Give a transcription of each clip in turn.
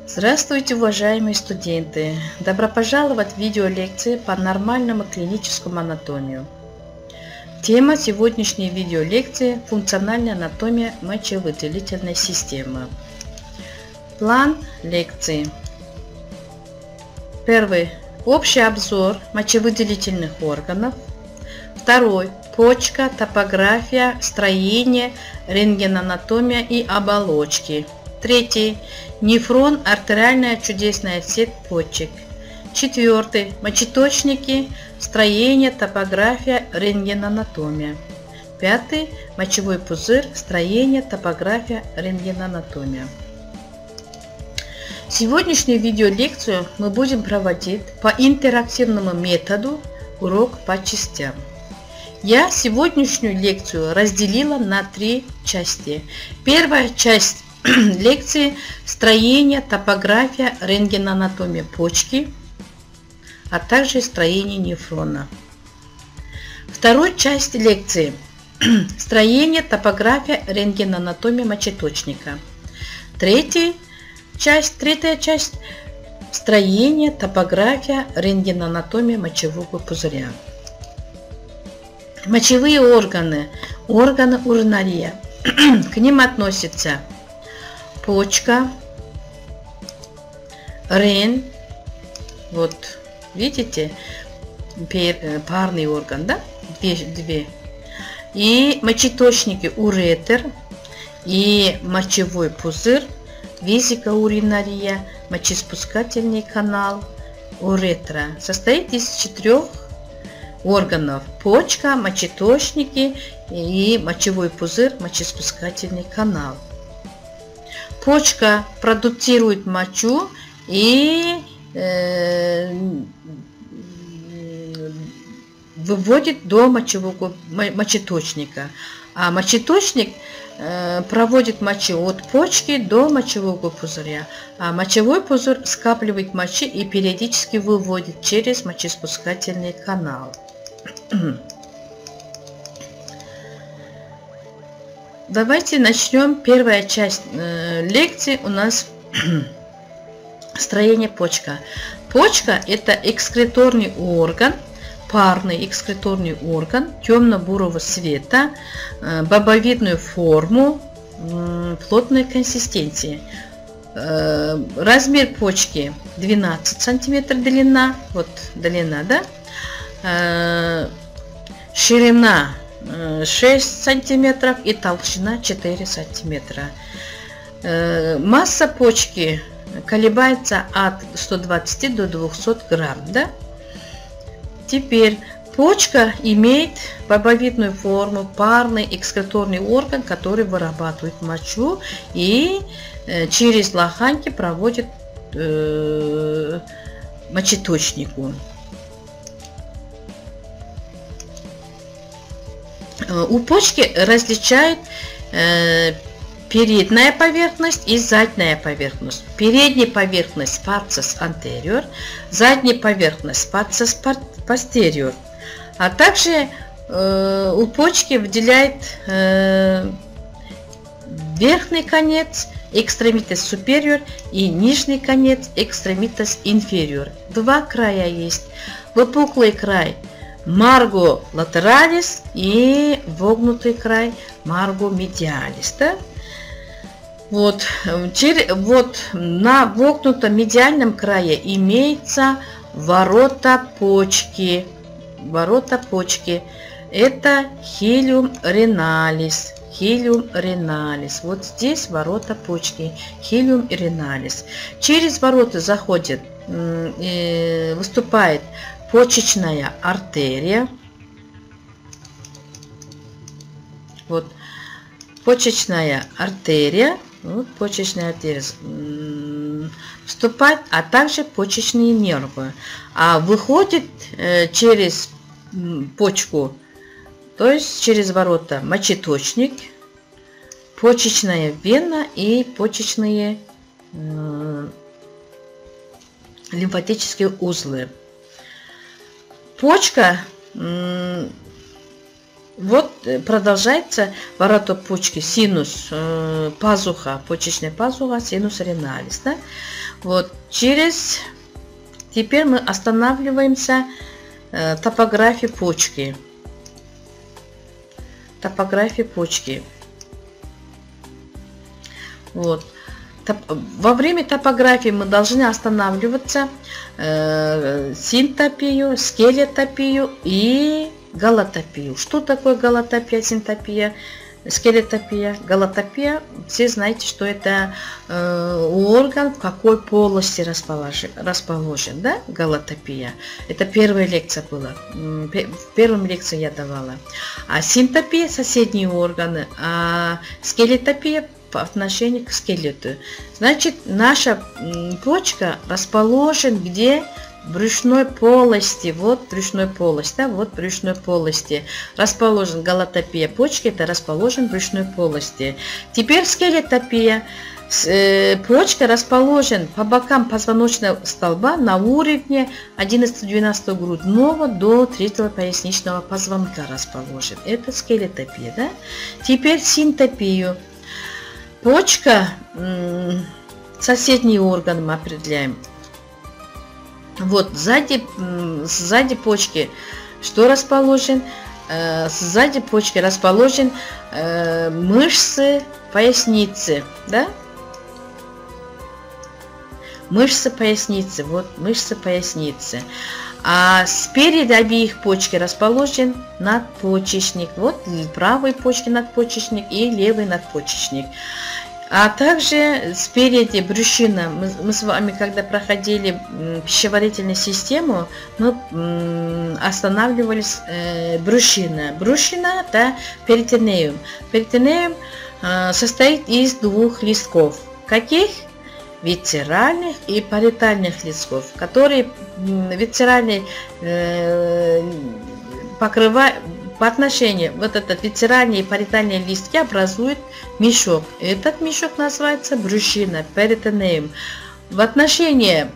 Здравствуйте, уважаемые студенты! Добро пожаловать в видеолекции по нормальному клиническому анатомию. Тема сегодняшней видеолекции – функциональная анатомия мочевыделительной системы. План лекции. Первый – общий обзор мочевыделительных органов. Второй – почка, топография, строение, рентгенанатомия и оболочки. Третий – нефрон, артериальная чудесная сеть почек. Четвертый – мочеточники, строение, топография, рентгенанатомия. Пятый – мочевой пузырь, строение, топография, рентгенанатомия. Сегодняшнюю видеолекцию мы будем проводить по интерактивному методу урок по частям. Я сегодняшнюю лекцию разделила на 3 части. Первая часть лекции – строение, топография, рентгенанатомия почки, а также строение нефрона. Вторая часть лекции – строение, топография, рентгенанатомия мочеточника. Третья часть – строение, топография, рентгенанатомия мочевого пузыря. Мочевые органы, органы уринария. К ним относятся почка, рен, вот видите, парный орган, да, две, и мочеточники уретер, и мочевой пузырь, везика уринария, мочеспускательный канал уретра. Состоит из 4 органов: почка, мочеточники и мочевой пузырь, мочеспускательный канал. Почка продуцирует мочу и выводит до мочеточника, а мочеточник проводит мочу от почки до мочевого пузыря, а мочевой пузырь скапливает мочи и периодически выводит через мочеспускательный канал. Давайте начнем. Первая часть лекции у нас строение почка. Почка – это экскреторный орган, парный экскреторный орган темно-бурого цвета, бобовидную форму, плотной консистенции. Размер почки 12 см длина, вот длина, да? Ширина 6 сантиметров и толщина 4 сантиметра. Масса почки колебается от 120 до 200 грамм, да? Теперь почка имеет бобовидную форму, парный экскреторный орган, который вырабатывает мочу и через лоханьки проводит мочеточнику. У почки различают передняя поверхность и задняя поверхность. Передняя поверхность sparsus anterior, задняя поверхность sparsus posterior. А также у почки выделяет верхний конец extremitus superior и нижний конец extremitus inferior. 2 края есть. Выпуклый край margo lateralis и вогнутый край margo medialis. Да? Вот на вогнутом медиальном крае имеется ворота почки. Ворота почки. Это хилиум реналис. Хилиум реналис. Вот здесь ворота почки. Хилиум реналис. Через ворота заходит, выступает почечная артерия. Вот почечная артерия. Вот почечная артерия вступает, а также почечные нервы. А выходит через почку, то есть через ворота, мочеточник, почечная вена и почечные лимфатические узлы. Почка Вот продолжается вороток почки, синус, пазуха, почечная пазуха, синус реналис, да? Вот, теперь мы останавливаемся топографии почки. Топографии почки. Вот. Во время топографии мы должны останавливаться синтопию, скелетопию и галатопию. Что такое галатопия, синтопия, скелетопия? Галатопия, все знаете, что это орган в какой полости расположен, да? Галатопия. Это первая лекция была. В первом лекции я давала. А синтопия — соседние органы, а скелетопия по отношению к скелету. Значит, наша почка расположена где? В брюшной полости. Вот брюшной полость, да, вот брюшной полости расположен галатопия почки, это расположен в брюшной полости. Теперь скелетопия. Почка расположена по бокам позвоночного столба на уровне 11-12 грудного до 3 поясничного позвонка расположен. Это скелетопия, да? Теперь синтопию. Почка, соседние органы мы определяем. Вот сзади почки что расположен? Сзади почки расположен мышцы поясницы, да? Мышцы поясницы, вот мышцы поясницы. А спереди обеих почки расположен надпочечник. Вот правой почки надпочечник и левый надпочечник. А также спереди брюшина. Мы с вами, когда проходили пищеварительную систему, мы останавливались брюшина. Брюшина – это перитонеум. Перитонеум состоит из двух листков. Каких? Висцеральных и париетальных листков, которые висцеральные покрывают. По отношению, вот этот висцеральные и париетальные листки образуют мешок. Этот мешок называется брюшина, перитонеум. По отношению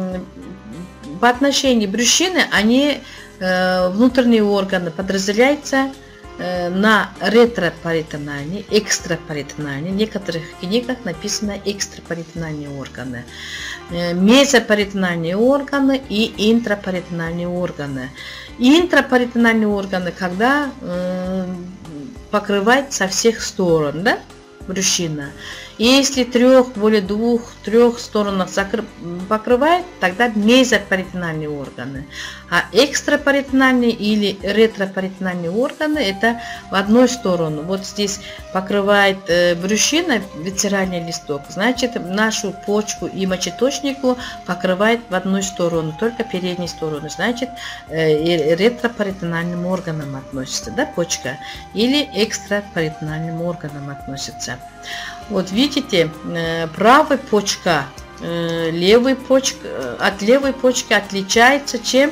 брюшины, они, внутренние органы, подразделяются на ретропаритональные, экстрапаритональные. В некоторых книгах написано экстрапаритональные органы, мезопаритональные органы и интрапаритональные органы. Интрапаритональные органы, когда покрывает со всех сторон, да, брюшина. И если более двух-трех сторонах покрывает, тогда мезопаритональные органы. А экстрапаритональные или ретропаритональные органы — это в одну сторону. Вот здесь покрывает брюшина, висцеральный листок, значит, нашу почку и мочеточнику покрывает в одну сторону, только переднюю сторону. Значит, ретропаритональным органам относится, да, почка, или экстрапаритональным органам относится. Вот видите, правая почка, от левой почки отличается чем?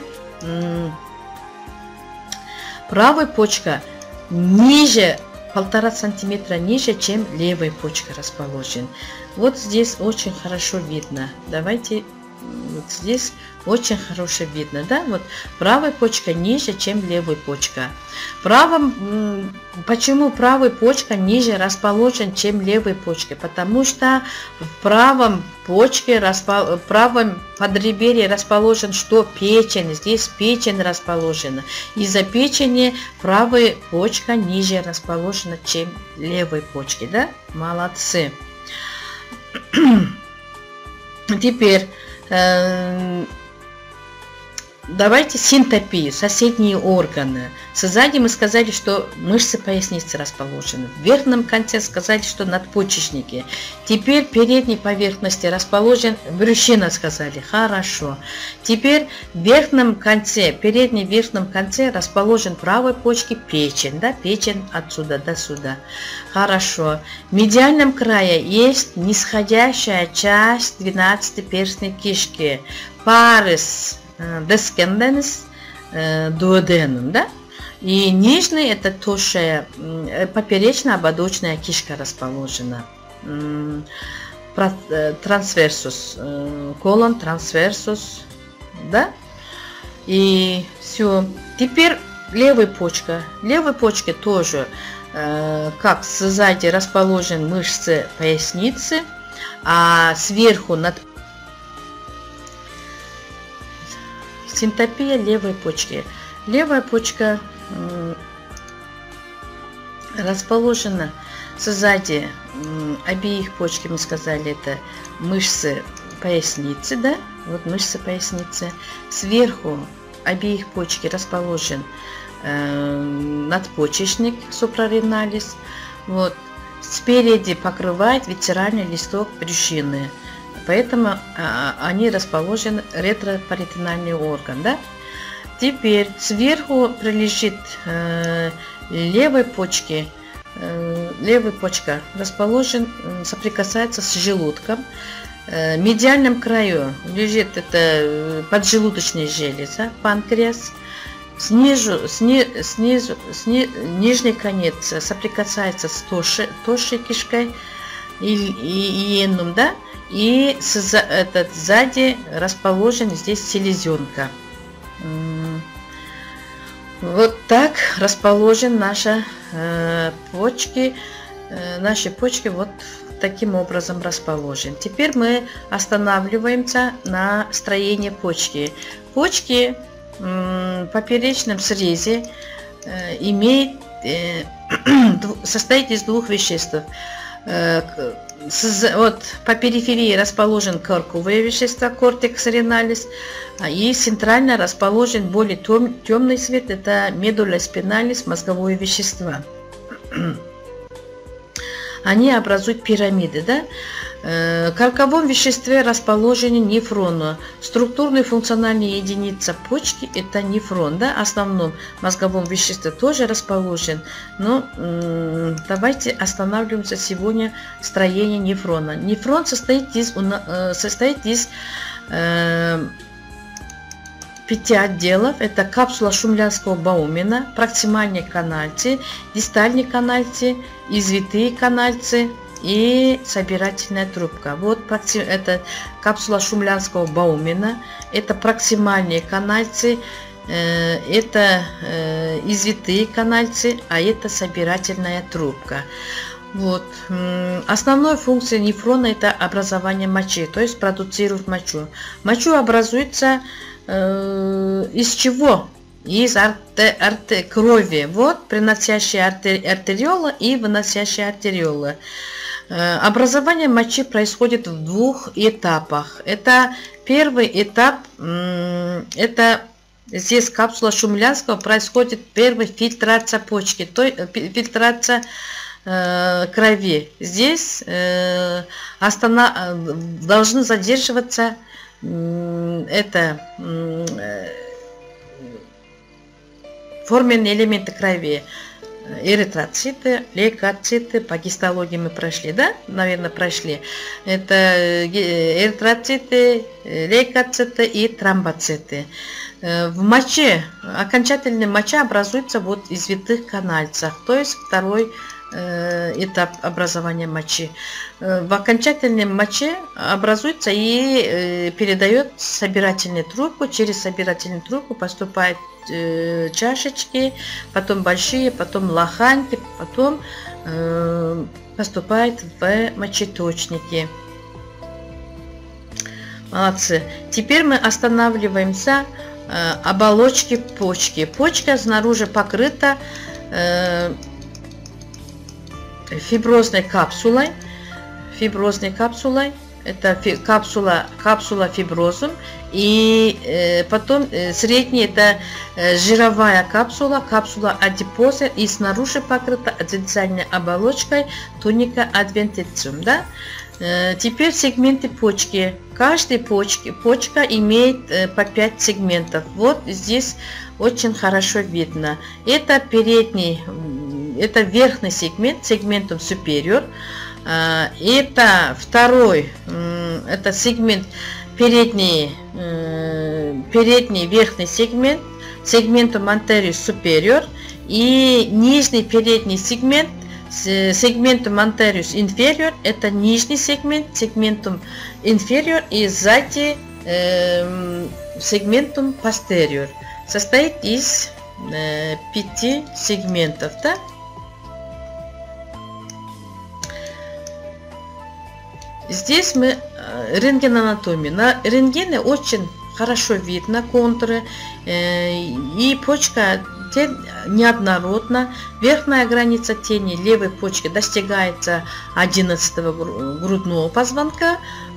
Правая почка ниже, 1,5 сантиметра ниже, чем левая почка расположена. Вот здесь очень хорошо видно. Давайте, вот здесь очень хорошо видно, да? Вот правая почка ниже, чем левая почка. Почему правая почка ниже расположена, чем левая почка? Потому что в правом подреберье расположен что? Печень. Здесь печень расположена. Из-за печени правая почка ниже расположена, чем левая почки, да? Молодцы. Теперь давайте синтопию, соседние органы. Сзади мы сказали, что мышцы поясницы расположены. В верхнем конце сказали, что надпочечники. Теперь в передней поверхности расположен брюшина, сказали. Хорошо. Теперь в верхнем конце, переднем верхнем конце расположен правой почки печень. Да, печень отсюда до сюда. Хорошо. В медиальном крае есть нисходящая часть 12-перстной кишки. Парис descendens duodenum, да? И нижний — это тоже поперечно-ободочная кишка расположена. Трансверсус, колон трансверсус, да? И все. Теперь левая почка. Левой почке тоже, как сзади расположены мышцы поясницы, а сверху над синтопия левой почки. Левая почка расположена сзади обеих почек, мы сказали, это мышцы поясницы, да, вот мышцы поясницы. Сверху обеих почки расположен надпочечник супрареналис. Вот. Спереди покрывает висцеральный листок брюшины, поэтому они расположены ретропаритональный орган, да. Теперь сверху прилежит левой почки. Левая почка расположен, соприкасается с желудком. В медиальном краю лежит это поджелудочная железа, панкреас. Нижний конец соприкасается с толщей кишкой и иенум, да, и сзади расположен здесь селезенка. Вот так расположены наши почки вот таким образом расположены. Теперь мы останавливаемся на строении почки. Почки в поперечном срезе состоит из двух веществ. Вот по периферии расположен корковое вещество, кортекс реналис, и центрально расположен более темный цвет, это медула спиналис, мозговое вещество. Они образуют пирамиды, да? В корковом веществе расположены нефроны. Структурная функциональная единица почки – это нефрон, да? В основном мозговом веществе тоже расположен. Но давайте останавливаемся сегодня в строении нефрона. Нефрон состоит из 5 отделов. Это капсула Шумлянского-Баумена, проксимальные канальцы, дистальные канальцы, извитые канальцы и собирательная трубка. Вот это капсула Шумлянского-Баумена, это проксимальные канальцы, это извитые канальцы, а это собирательная трубка. Вот. Основной функцией нефрона это образование мочи, то есть продуцирует мочу. Мочу образуется из чего? Из крови. Вот приносящая артериола и выносящая артериола. Образование мочи происходит в двух этапах. Это первый этап, это здесь капсула Шумлянского происходит первая фильтрация почки, то есть фильтрация крови. Здесь должны задерживаться форменные элементы крови. Эритроциты, лейкоциты, по гистологии мы прошли, да? Наверное, прошли. Это эритроциты, лейкоциты и тромбоциты. В моче, окончательная моча образуется вот из извитых канальцах, то есть второй этап образования мочи. В окончательной моче образуется и передает собирательную трубку. Через собирательную трубку поступают чашечки, потом большие, потом лоханьки, потом поступает в мочеточники. Молодцы. Теперь мы останавливаемся оболочки почки. Почка снаружи покрыта фиброзной капсулой. Это капсула фиброзум. И потом средняя это жировая капсула адипоза, и снаружи покрыта адвенциальной оболочкой туника адвентициум, да? Теперь сегменты почки. Каждая почка имеет по 5 сегментов. Вот здесь очень хорошо видно. Это передний, это верхний сегмент, сегментум superior. Это второй, это сегмент передний верхний сегмент, сегментум anterior superior, и нижний передний сегмент, сегментум anterior inferior, это нижний сегмент, сегментум inferior, и сзади сегментум posterior. Состоит из 5 сегментов, да? Здесь мы рентгенанатомия. На рентгене очень хорошо видно контуры, и почка неоднородна. Верхняя граница тени левой почки достигается 11-го грудного позвонка,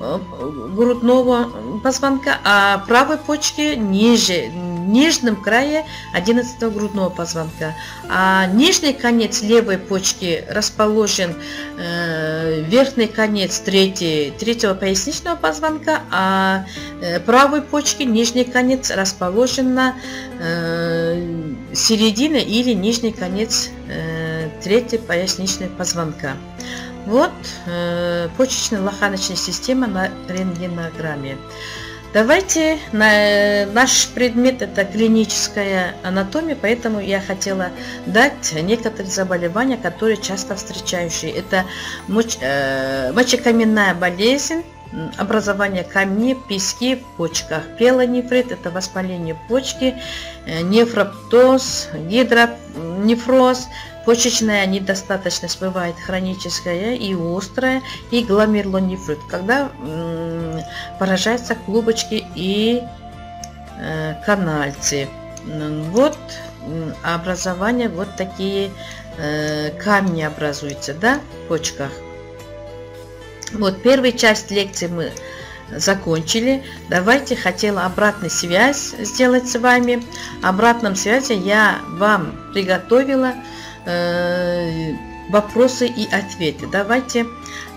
а правой почки ниже, в нижнем крае 11-го грудного позвонка. А нижний конец левой почки расположен верхний конец третьего поясничного позвонка, а правой почки нижний конец расположен на середине или нижний конец третьего поясничного позвонка. Вот почечно-лоханочная система на рентгенограмме. Давайте, наш предмет это клиническая анатомия, поэтому я хотела дать некоторые заболевания, которые часто встречающие. Это мочекаменная болезнь, образование камней, пески в почках, пиелонефрит, это воспаление почки, нефроптоз, гидронефроз, почечная недостаточность бывает хроническая и острая, и гломерулонефрит, когда поражаются клубочки и канальцы. Вот образование, вот такие камни образуются, да, в почках. Вот первую часть лекции мы закончили. Давайте, хотела обратную связь сделать с вами. Обратной связи я вам приготовила вопросы и ответы. Давайте,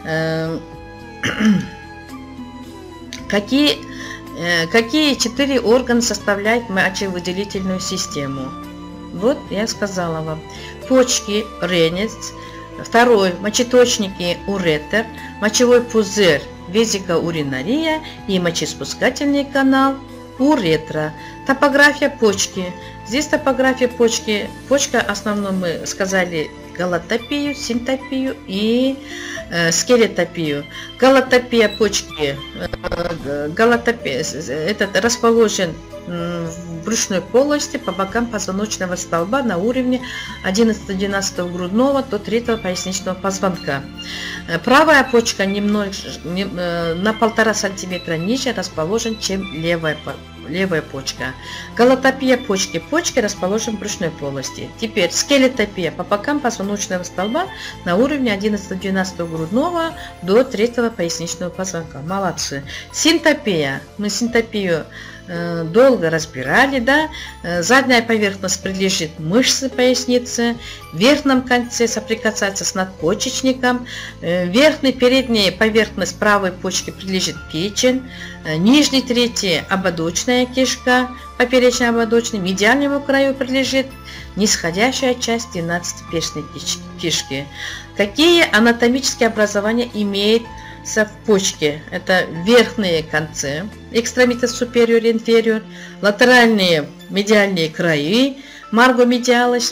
какие 4 органа составляют мочевыделительную систему? Вот я сказала вам. Почки, ренец. Второй, мочеточники, уретер, мочевой пузырь, везикоуринария и мочеспускательный канал, уретра. Топография почки. Здесь топография почки. Почка, основном мы сказали, галатопию, синтопию и скелетопию. Галатопия почки. Галатопия, этот расположен в брюшной полости по бокам позвоночного столба на уровне 11-12 грудного до 3-го поясничного позвонка. Правая почка немного на 1,5 см ниже расположен, чем левая почка. Галатопия почки. Почки расположены в брюшной полости. Теперь скелетопия по бокам позвоночного столба на уровне 11-12 грудного до 3-го поясничного позвонка. Молодцы. Синтопия. Мы синтопию долго разбирали, да. Задняя поверхность прилежит мышцы поясницы, в верхнем конце соприкасается с надпочечником, верхняя передняя поверхность правой почки прилежит печень, нижней трети ободочная кишка, поперечно-ободочной, медиальному краю прилежит нисходящая часть 12-перстной кишки. Какие анатомические образования имеет в почке? Это верхние концы, экстремитас superior и inferior, латеральные медиальные краи, маргомедиалис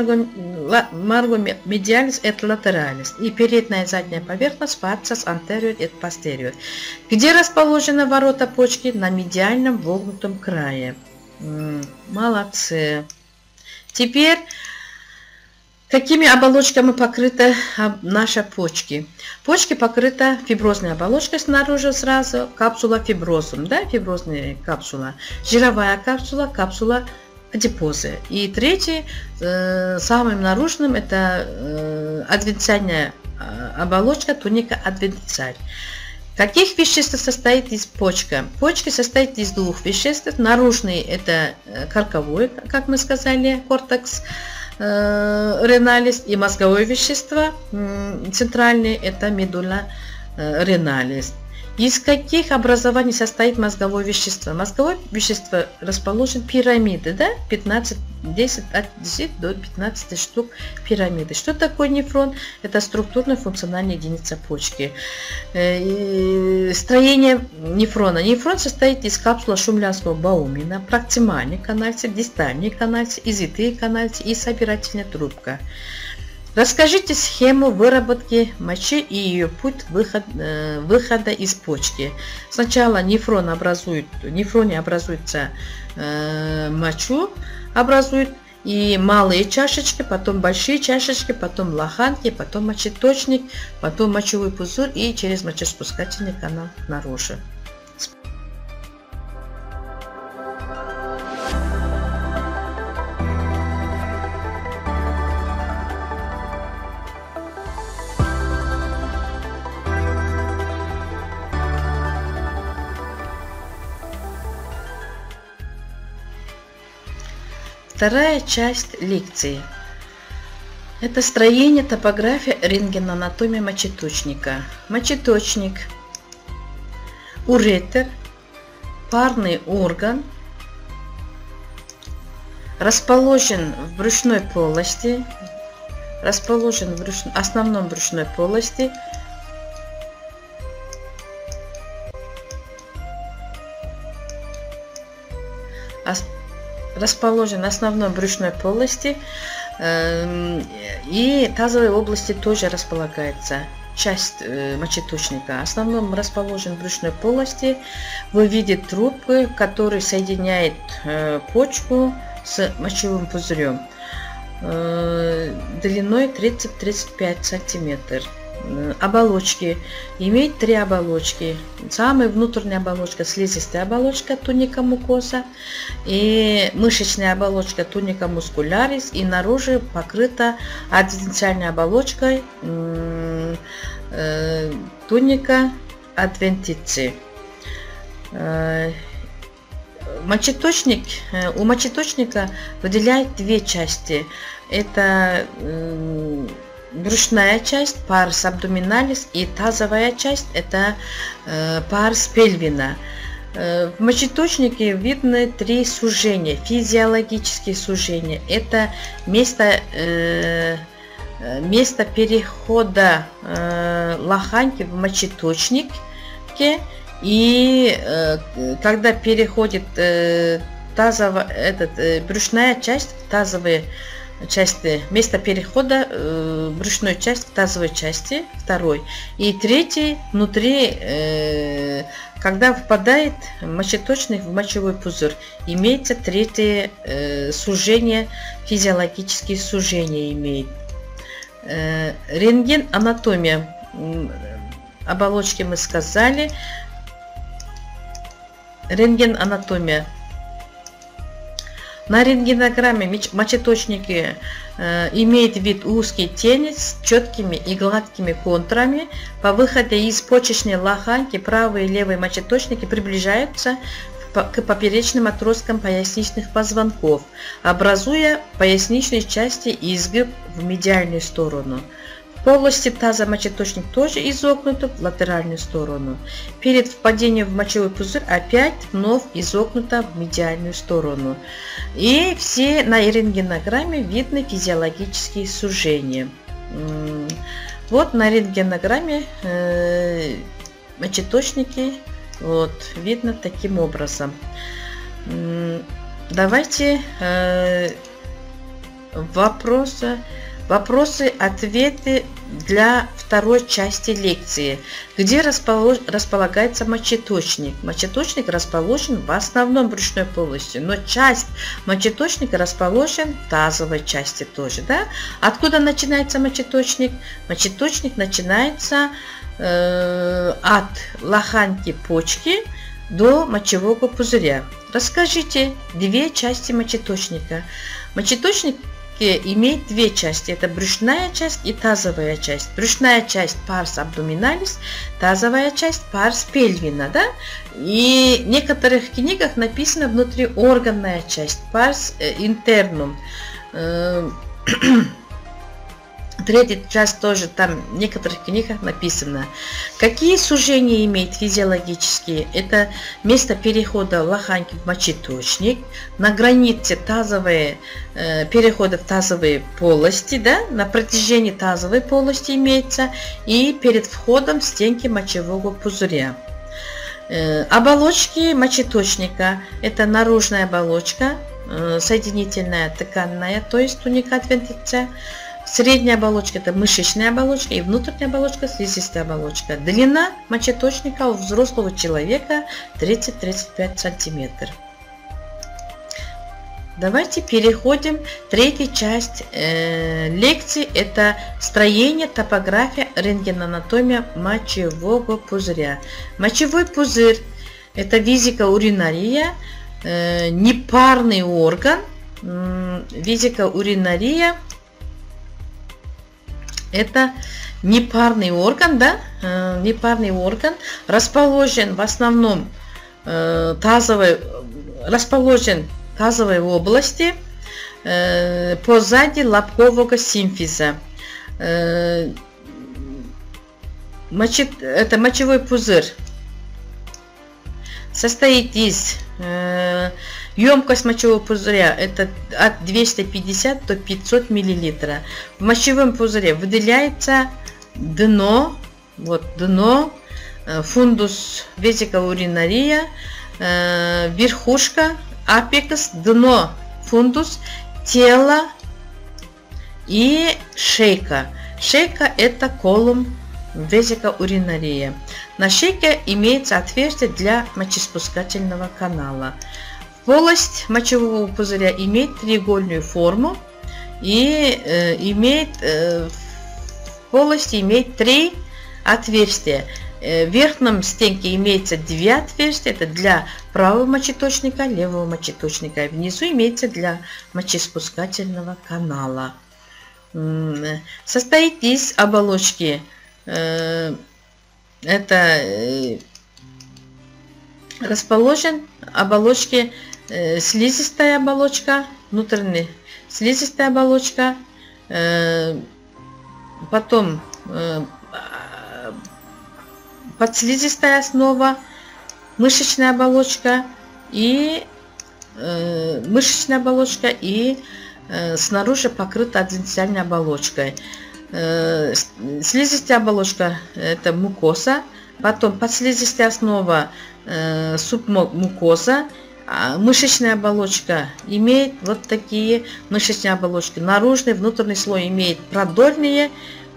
это латералис, и передняя и задняя поверхность фасциас anterior и posterior. Где расположены ворота почки? На медиальном вогнутом крае. Молодцы. Теперь, какими оболочками покрыты наши почки? Почки покрыты фиброзной оболочкой снаружи сразу, капсула фиброзум, да, фиброзная капсула, жировая капсула, капсула адипозы. И третий, самым наружным, это адвенциальная оболочка, туника адвенциаль. Каких веществ состоит из почка? Почка состоит из 2 веществ. Наружный это корковой, как мы сказали, кортекс реналис, и мозговое вещество центральное это медула реналис. Из каких образований состоит мозговое вещество? Мозговое вещество расположен пирамиды, да? 10 от 10 до 15 штук пирамиды. Что такое нефрон? Это структурно-функциональная единица почки. Строение нефрона. Нефрон состоит из капсулы шумлянского баумина, проксимальный канальцы, дистальный канальцы, извитые канальцы и собирательная трубка. Расскажите схему выработки мочи и ее путь выхода из почки. Сначала в нефроне образуется мочу, И малые чашечки, потом большие чашечки, потом лоханки, потом мочеточник, потом мочевой пузырь и через мочеспускательный канал наружу. Вторая часть лекции – это строение, топография, рентгенанатомия мочеточника. Мочеточник – уретер, парный орган, расположен в брюшной полости, основном брюшной полости, расположен в основной брюшной полости, и тазовой области тоже располагается часть мочеточника. В основном расположен в брюшной полости в виде трубки, который соединяет почку с мочевым пузырем длиной 30-35 сантиметров. Оболочки. Имеет три оболочки. Самая внутренняя оболочка – слизистая оболочка туника мукоза, и мышечная оболочка туника мускулярис, и наружу покрыта адвентициальной оболочкой туника адвентици. У мочеточника выделяет две части. Это брюшная часть, парс абдоминалис, и тазовая часть, это парс пельвина. В мочеточнике видны три сужения, физиологические сужения. Это место перехода лоханки в мочеточнике, и когда переходит брюшная часть в тазовые части, место перехода брюшной части в тазовой части, второй. И третий, внутри, когда впадает мочеточник в мочевой пузырь, имеется третье сужение, физиологические сужения имеет. Рентген, анатомия оболочки мы сказали. Рентген, анатомия. На рентгенограмме мочеточники имеет вид узкий тенец с четкими и гладкими контурами. По выходу из почечной лоханки правые и левые мочеточники приближаются к поперечным отросткам поясничных позвонков, образуя в поясничной части изгиб в медиальную сторону. В полости таза мочеточник тоже изогнут в латеральную сторону. Перед впадением в мочевой пузырь опять вновь изогнуто в медиальную сторону. И все на рентгенограмме видны физиологические сужения. Вот на рентгенограмме мочеточники видно таким образом. Давайте вопросы, ответы для второй части лекции. Где располагается мочеточник? Мочеточник расположен в основном брюшной полости, но часть мочеточника расположен в тазовой части тоже. Да? Откуда начинается мочеточник? Мочеточник начинается от лоханки почки до мочевого пузыря. Расскажите две части мочеточника. Мочеточник имеет две части, это брюшная часть и тазовая часть. Брюшная часть парс абдоминалис, тазовая часть парс пельвина, да? И в некоторых книгах написано внутриорганная часть, парс интернум. Третья часть тоже там в некоторых книгах написано. Какие сужения имеет физиологические? Это место перехода лоханки в мочеточник, на границе тазовые перехода в тазовые полости, да, на протяжении тазовой полости имеется, и перед входом в стенки мочевого пузыря. Оболочки мочеточника – это наружная оболочка, соединительная тканная, то есть туника адвентиция. Средняя оболочка – это мышечная оболочка, и внутренняя оболочка – слизистая оболочка. Длина мочеточника у взрослого человека 30-35 сантиметров. Давайте переходим к третьей части лекции. Это строение, топография, рентгенанатомия мочевого пузыря. Мочевой пузырь – это везикоуринария, непарный орган. Везикоуринария – это непарный орган, да? Непарный орган расположен в основном расположен в тазовой области позади лобкового симфиза. Это мочевой пузырь состоит из емкость мочевого пузыря это от 250 до 500 мл. В мочевом пузыре выделяется дно, вот дно, фундус везикоуринария, верхушка, апекс, дно, фундус, тело и шейка. Шейка это колум везикоуринария. На шейке имеется отверстие для мочеспускательного канала. Полость мочевого пузыря имеет треугольную форму и в полости имеет 3 отверстия. В верхнем стенке имеется 2 отверстия, это для правого мочеточника, левого мочеточника. Внизу имеется для мочеспускательного канала. Состоит из оболочки, это расположен оболочки, слизистая оболочка, внутренняя слизистая оболочка, потом подслизистая основа, мышечная оболочка и снаружи покрыта адвентициальной оболочкой. Слизистая оболочка это мукоза, потом подслизистая основа субмукоза. Мышечная оболочка имеет вот такие мышечные оболочки. Наружный, внутренний слой имеет продольные,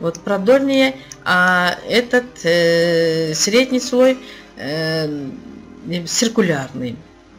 а этот средний слой циркулярный.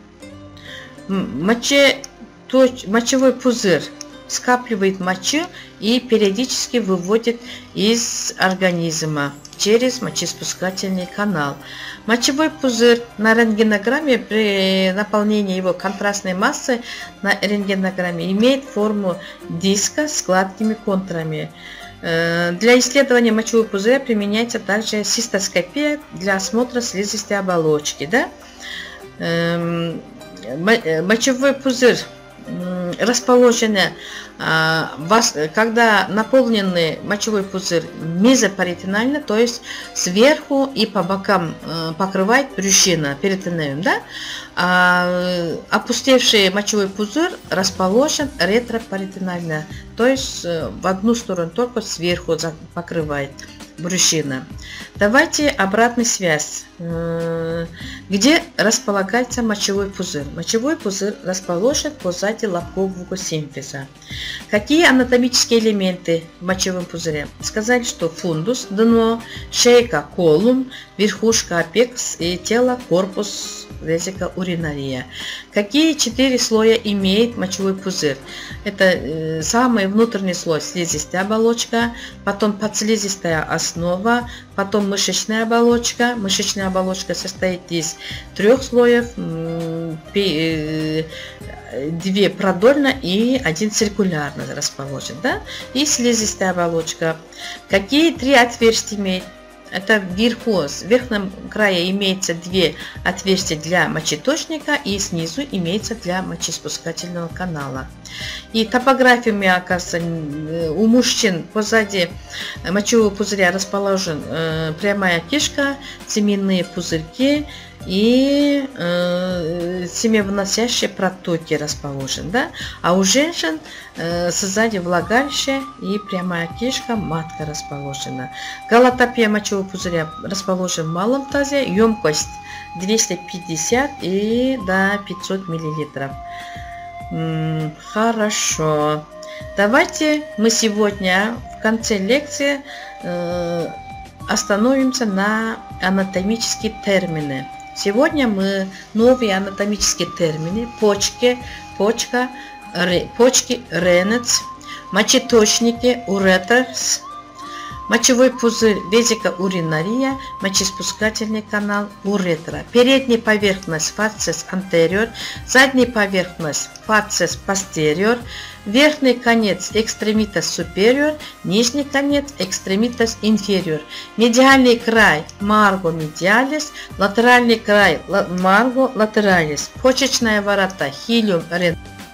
Мочевой пузырь скапливает мочу и периодически выводит из организма через мочеспускательный канал. Мочевой пузырь на рентгенограмме при наполнении его контрастной массы на рентгенограмме имеет форму диска с гладкими контурами. Для исследования мочевого пузыря применяется также цистоскопия для осмотра слизистой оболочки. Да? Мочевой пузырь расположены, когда наполненный мочевой пузырь мезопаритонально, то есть сверху и по бокам покрывает брюшина, перитонеум, да? Опустевший мочевой пузырь расположен ретропаритонально, то есть в одну сторону только сверху покрывает брюшина. Давайте обратную связь. Где располагается мочевой пузырь? Мочевой пузырь расположен позади лобкового симфиза. Какие анатомические элементы в мочевом пузыре? Сказали, что фундус, дно, шейка, колум, верхушка, апекс и тело, корпус, везикоуринария. Какие 4 слоя имеет мочевой пузырь? Это самый внутренний слой, слизистая оболочка, потом подслизистая основа, потом мышечная оболочка. Мышечная оболочка состоит из 3 слоев, 2 продольно и 1 циркулярно расположен. Да? И слизистая оболочка. Какие 3 отверстия имеет? Это вверху, в верхнем крае имеется 2 отверстия для мочеточника и снизу имеется для мочеспускательного канала. И топография, оказывается, у мужчин позади мочевого пузыря расположен прямая кишка, семенные пузырьки и семявыносящие протоки расположены. Да? А у женщин сзади влагалище и прямая кишка, матка расположена. Голотопия мочевого пузыря расположена в малом тазе, емкость 250 и до 500 мл. Хорошо. Давайте мы сегодня в конце лекции остановимся на анатомические термины. Сегодня мы новые анатомические термины: почки, почка, почки, ренец, мочеточники, уретрс, мочевой пузырь, везика уринария, мочеиспускательный канал, уретра. Передняя поверхность фацес антериор, задняя поверхность фацес постериор, верхний конец экстремитас супериор, нижний конец экстремитас инфериор, медиальный край марго медиалис, латеральный край марго латералис, почечная ворота хилиум рен.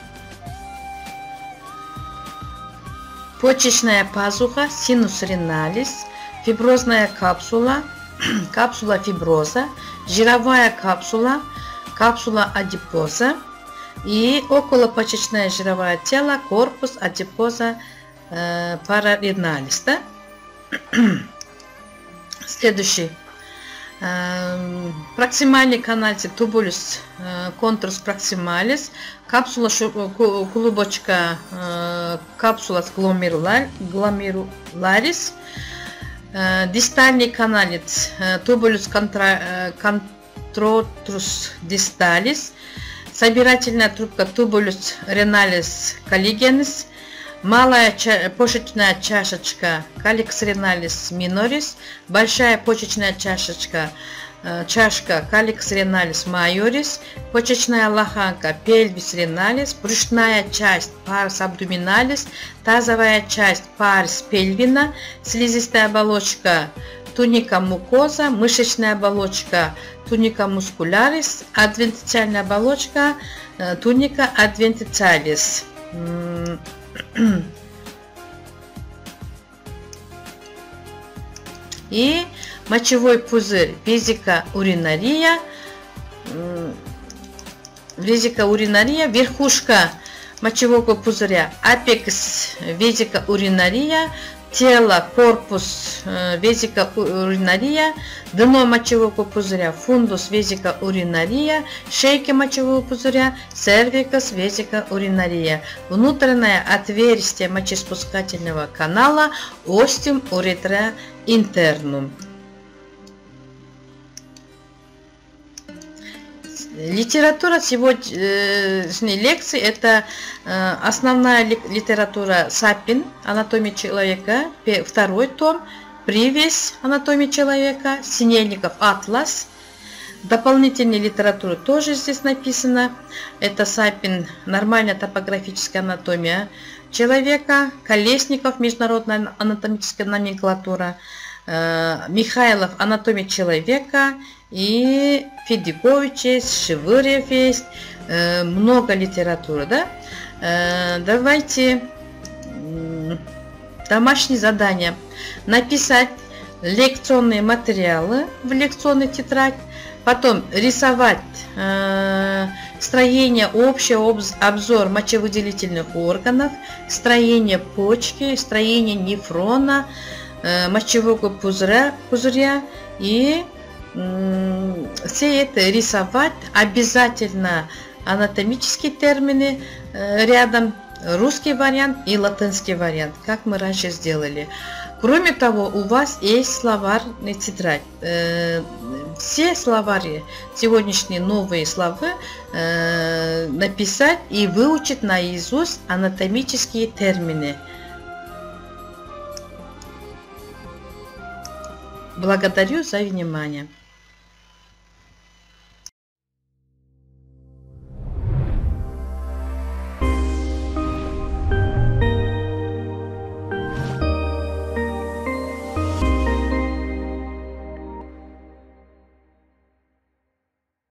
Почечная пазуха, синус реналис, фиброзная капсула, капсула фиброза, жировая капсула, капсула адипоза и околопочечное жировое тело, корпус адипоза парареналис. Да? Следующий. Проксимальный канал тубулюс контрус проксималис, капсула клубочка капсула гломеруларис, дистальный каналец тубулюс контротрус дисталис, собирательная трубка тубулюс реналис коллигенис, малая почечная чашечка каликс реналис минорис, большая почечная чашечка чашка каликс реналис майорис, почечная лоханка пельвис реналис, брюшная часть парс абдоминалис, тазовая часть парс пельвина, слизистая оболочка туника мукоза, мышечная оболочка туника мускулярис, адвентициальная оболочка туника адвентициалис. И мочевой пузырь, везика уринария, верхушка мочевого пузыря, апекс везика уринария, тело, корпус везика уринария, дно мочевого пузыря, фундус везика уринария, шейка мочевого пузыря, сервикас везика уринария, внутреннее отверстие мочеиспускательного канала, остеум уретра интернум. Литература сегодняшней лекции — это основная литература Сапин, анатомия человека, второй том, привесь анатомии человека, Синельников атлас. Дополнительная литература тоже здесь написана. Это Сапин, нормальная топографическая анатомия человека, Колесников, международная анатомическая номенклатура, Михайлов, анатомия человека, и Федякович есть, Шевырев есть, много литературы, да? Давайте домашнее задание: написать лекционные материалы в лекционной тетрадь, потом рисовать строение, общий обзор мочевыделительных органов, строение почки, строение нефрона, мочевого пузыря и все это рисовать, обязательно анатомические термины рядом, русский вариант и латинский вариант, как мы раньше сделали. Кроме того, у вас есть словарная тетрадь. Все словари, сегодняшние новые слова, написать и выучить наизусть анатомические термины. Благодарю за внимание.